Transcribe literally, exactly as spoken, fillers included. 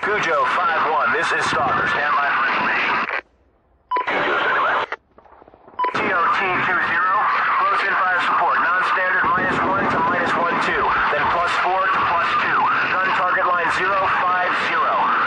Cujo five one, this is Stalker. Stand by for information. Cujo, stand by. T O T two zero, close in fire support. Non-standard minus one to minus one two. Then plus four to plus two. Gun target line zero five zero.